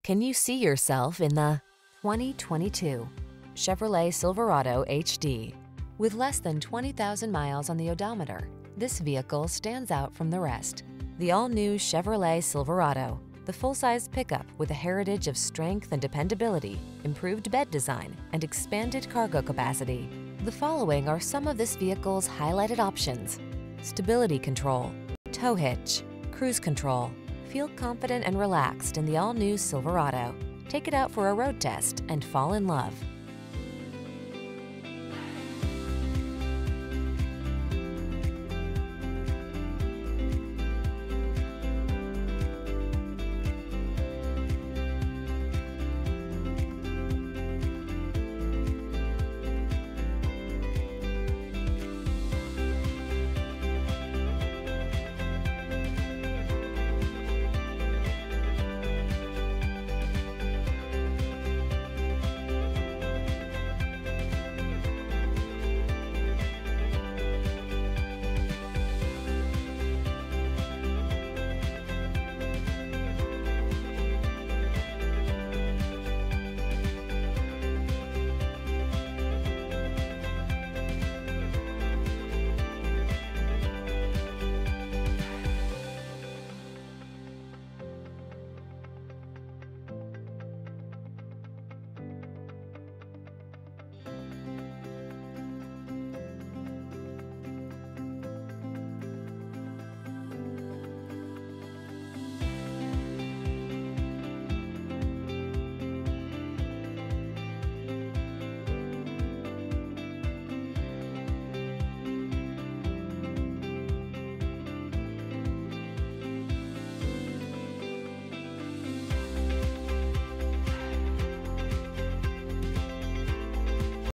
Can you see yourself in the 2022 Chevrolet Silverado HD? With less than 20,000 miles on the odometer, this vehicle stands out from the rest. The all-new Chevrolet Silverado, the full-size pickup with a heritage of strength and dependability, improved bed design, and expanded cargo capacity. The following are some of this vehicle's highlighted options: stability control, tow hitch, cruise control. Feel confident and relaxed in the all-new Silverado. Take it out for a road test and fall in love.